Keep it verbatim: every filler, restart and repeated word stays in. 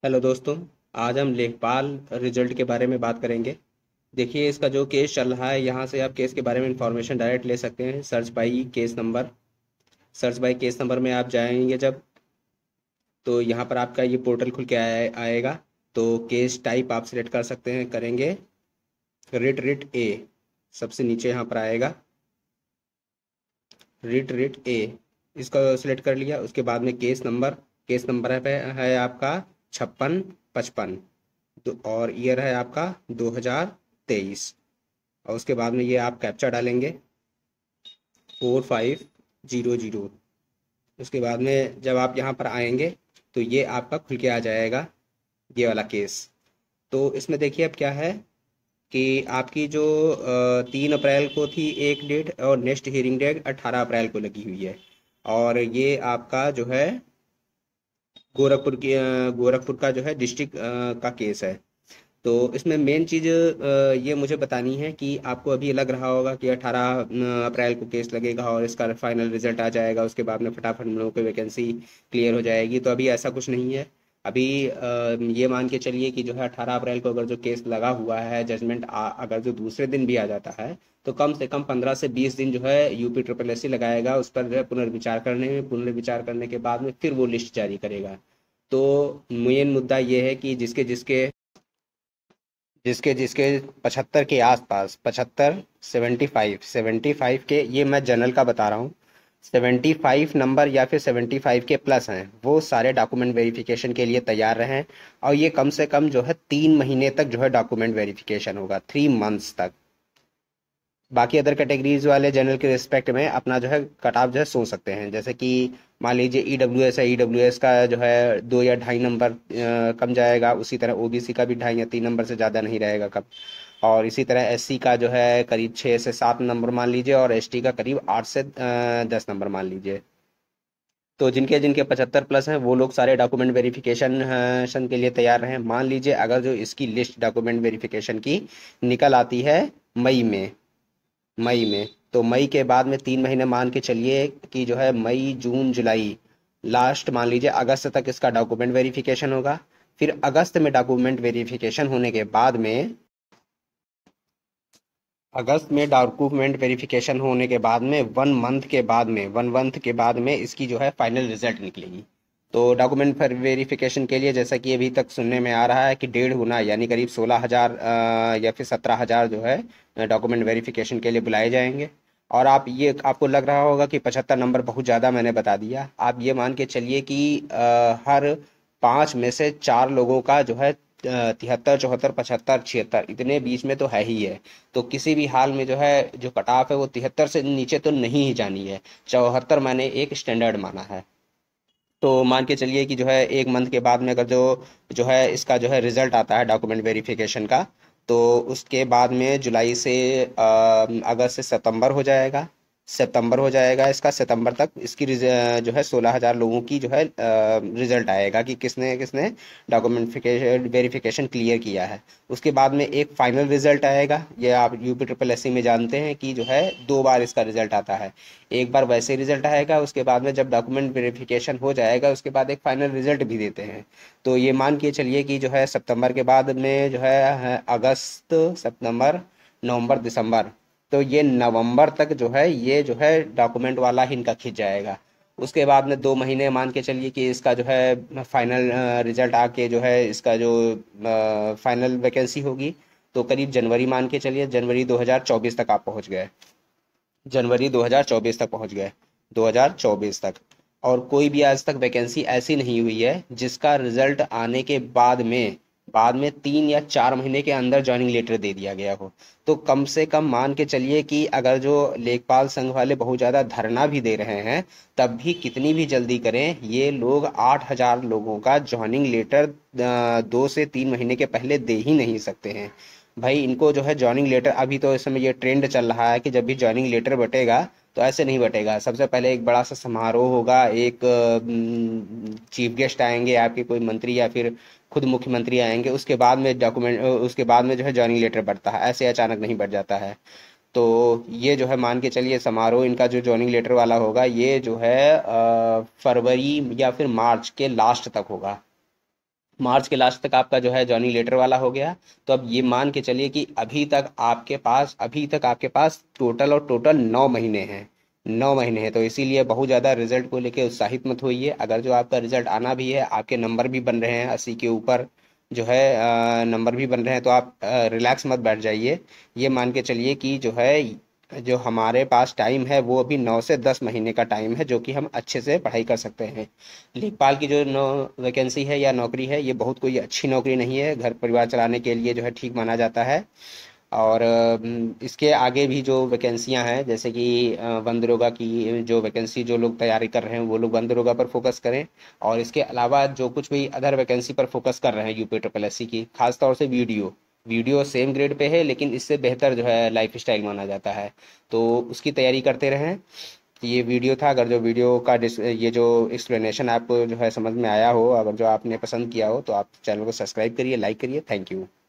Hello दोस्तों। आज हम लेखपाल रिजल्ट के बारे में बात करेंगे। देखिए, इसका जो केस चल रहा है, यहाँ से आप केस के बारे में इंफॉर्मेशन डायरेक्ट ले सकते हैं। Search by case number. Search by case number में आप जाएंगे जब, तो यहाँ पर आपका ये पोर्टल खुल के आए, आएगा। तो केस टाइप आप सिलेक्ट कर सकते हैं, करेंगे रिट रिट ए। सबसे नीचे यहाँ पर आएगा रिट रिट ए। इसका सिलेक्ट कर लिया। उसके बाद में केस नंबर। केस नंबर है, पे है आपका छप्पन पचपन। तो और ईयर है आपका दो हजार तेईस। और उसके बाद में ये आप कैप्चा डालेंगे फोर फाइव जीरो जीरो। उसके बाद में जब आप यहाँ पर आएंगे तो ये आपका खुल के आ जाएगा, ये वाला केस। तो इसमें देखिए अब क्या है कि आपकी जो तीन अप्रैल को थी एक डेट, और नेक्स्ट हियरिंग डेट अट्ठारह अप्रैल को लगी हुई है। और ये आपका जो है गोरखपुर की अ, गोरखपुर का जो है डिस्ट्रिक्ट का केस है। तो इसमें मेन चीज़ ये मुझे बतानी है कि आपको अभी लग रहा होगा कि अठारह अप्रैल को केस लगेगा और इसका फाइनल रिजल्ट आ जाएगा, उसके बाद में फटाफट हम लोगों की वैकेंसी क्लियर हो जाएगी। तो अभी ऐसा कुछ नहीं है। अभी अ, ये मान के चलिए कि जो है अठारह अप्रैल को अगर जो केस लगा हुआ है, जजमेंट अगर जो दूसरे दिन भी आ जाता है, तो कम से कम पंद्रह से बीस दिन जो है यूपी ट्रिपल एस सी लगाएगा उस पर जो है पुनर्विचार करने में। पुनर्विचार करने के बाद में फिर वो लिस्ट जारी करेगा। तो मेन मुद्दा ये है कि जिसके जिसके जिसके जिसके पचहत्तर के आसपास, पचहत्तर, सेवेंटी फाइव सेवेंटी फाइव के, ये मैं जनरल का बता रहा हूँ, सेवेंटी फाइव नंबर या फिर सेवेंटी फाइव के प्लस हैं, वो सारे डॉक्यूमेंट वेरिफिकेशन के लिए तैयार रहें। और ये कम से कम जो है तीन महीने तक जो है डॉक्यूमेंट वेरिफिकेशन होगा, थ्री मंथ्स तक। बाकी अदर कैटेगरीज वाले जनरल के रिस्पेक्ट में अपना जो है कट ऑफ जो है सोच सकते हैं। जैसे कि मान लीजिए ई डब्ल्यू एस है, ई डब्ल्यू एस का जो है दो या ढाई नंबर अ, कम जाएगा। उसी तरह ओ बी सी का भी ढाई या तीन नंबर से ज़्यादा नहीं रहेगा कम। और इसी तरह एस सी का जो है करीब छः से सात नंबर मान लीजिए, और एस टी का करीब आठ से दस नंबर मान लीजिए। तो जिनके जिनके पचहत्तर प्लस हैं वो लोग सारे डॉक्यूमेंट वेरिफिकेशन के लिए तैयार रहें। मान लीजिए अगर जो इसकी लिस्ट डॉक्यूमेंट वेरिफिकेशन की निकल आती है मई में, मई में तो मई के बाद में तीन महीने मान के चलिए कि जो है मई जून जुलाई, लास्ट मान लीजिए अगस्त तक इसका डॉक्यूमेंट वेरिफिकेशन होगा। फिर अगस्त में डॉक्यूमेंट वेरिफिकेशन होने के बाद में अगस्त में डॉक्यूमेंट वेरिफिकेशन होने के बाद में वन मंथ के बाद में वन मंथ के बाद में इसकी जो है फाइनल रिजल्ट निकलेगी। तो डॉक्यूमेंट वेरिफिकेशन के लिए जैसा कि अभी तक सुनने में आ रहा है कि डेढ़ गुना यानी करीब सोलह हजार या फिर सत्रह हजार जो है डॉक्यूमेंट वेरिफिकेशन के लिए बुलाए जाएंगे। और आप ये आपको लग रहा होगा कि पचहत्तर नंबर बहुत ज़्यादा मैंने बता दिया। आप ये मान के चलिए कि अ, हर पाँच में से चार लोगों का जो है तिहत्तर, चौहत्तर, पचहत्तर, छिहत्तर इतने बीच में तो है ही है। तो किसी भी हाल में जो है जो कट ऑफ है वो तिहत्तर से नीचे तो नहीं ही जानी है। चौहत्तर मैंने एक स्टैंडर्ड माना है। तो मान के चलिए कि जो है एक मंथ के बाद में अगर जो जो है इसका जो है रिजल्ट आता है डॉक्यूमेंट वेरिफिकेशन का, तो उसके बाद में जुलाई से अ, अगस्त से सितंबर हो जाएगा। सितंबर हो जाएगा इसका, सितंबर तक इसकी रिज- जो है सोलह हजार लोगों की जो है रिजल्ट आएगा कि किसने किसने डॉक्यूमेंट वेरिफिकेशन क्लियर किया है। उसके बाद में एक फाइनल रिजल्ट आएगा। ये आप यूपी ट्रिपल एस सी में जानते हैं कि जो है दो बार इसका रिजल्ट आता है। एक बार वैसे रिजल्ट आएगा, उसके बाद में जब डॉक्यूमेंट वेरिफिकेशन हो जाएगा उसके बाद एक फाइनल रिजल्ट भी देते हैं। तो ये मान के चलिए कि जो है सितंबर के बाद में जो है है अगस्त, सितंबर, नवंबर, दिसंबर, तो ये नवंबर तक जो है ये जो है डॉक्यूमेंट वाला ही इनका खिंच जाएगा। उसके बाद में दो महीने मान के चलिए कि इसका जो है फाइनल रिजल्ट आके जो है इसका जो फाइनल वैकेंसी होगी, तो करीब जनवरी मान के चलिए, जनवरी दो हज़ार चौबीस तक आप पहुंच गए। जनवरी दो हज़ार चौबीस तक पहुंच गए, दो हज़ार चौबीस तक। और कोई भी आज तक वैकेंसी ऐसी नहीं हुई है जिसका रिजल्ट आने के बाद में बाद में तीन या चार महीने के अंदर ज्वाइनिंग लेटर दे दिया गया हो। तो कम से कम मान के चलिए कि अगर जो लेखपाल संघ वाले बहुत ज़्यादा धरना भी दे रहे हैं, तब भी कितनी भी जल्दी करें ये लोग आठ हजार लोगों का ज्वाइनिंग लेटर दो से तीन महीने के पहले दे ही नहीं सकते हैं। भाई इनको जो है ज्वाइनिंग लेटर, अभी तो इस समय ये ट्रेंड चल रहा है कि जब भी ज्वाइनिंग लेटर बटेगा तो ऐसे नहीं बटेगा। सबसे पहले एक बड़ा सा समारोह होगा, एक चीफ गेस्ट आएंगे, आपके कोई मंत्री या फिर खुद मुख्यमंत्री आएंगे, उसके बाद में डॉक्यूमेंट उसके बाद में जो है ज्वाइनिंग लेटर बढ़ता है, ऐसे अचानक नहीं बढ़ जाता है। तो ये जो है मान के चलिए समारोह इनका जो ज्वाइनिंग लेटर वाला होगा ये जो है अ, फरवरी या फिर मार्च के लास्ट तक होगा। मार्च के लास्ट तक आपका जो है जॉनी लेटर वाला हो गया। तो अब ये मान के चलिए कि अभी तक आपके पास अभी तक आपके पास टोटल और टोटल नौ महीने हैं। नौ महीने हैं, तो इसीलिए बहुत ज़्यादा रिजल्ट को लेके उत्साहित मत होइए। अगर जो आपका रिजल्ट आना भी है, आपके नंबर भी बन रहे हैं अस्सी के ऊपर जो है अ, नंबर भी बन रहे हैं, तो आप रिलैक्स मत बैठ जाइए। ये मान के चलिए कि जो है जो हमारे पास टाइम है वो अभी नौ से दस महीने का टाइम है, जो कि हम अच्छे से पढ़ाई कर सकते हैं। लेखपाल की जो नो वैकेंसी है या नौकरी है, ये बहुत कोई अच्छी नौकरी नहीं है, घर परिवार चलाने के लिए जो है ठीक माना जाता है। और अम, इसके आगे भी जो वैकेंसियां हैं, जैसे कि अ, वन दरोगा की जो वैकेंसी जो लोग तैयारी कर रहे हैं वो लोग वन दरोगा पर फोकस करें। और इसके अलावा जो कुछ भी अदर वैकेंसी पर फोकस कर रहे हैं यूपी ट्रिपल एस सी की, खासतौर से video video same grade pay है लेकिन इससे बेहतर जो है लाइफ स्टाइल माना जाता है, तो उसकी तैयारी करते रहें। ये वीडियो था, अगर जो वीडियो का डिस ये जो एक्सप्लेनेशन आपको जो है समझ में आया हो, अगर जो आपने पसंद किया हो, तो आप चैनल को सब्सक्राइब करिए, लाइक करिए। Thank you.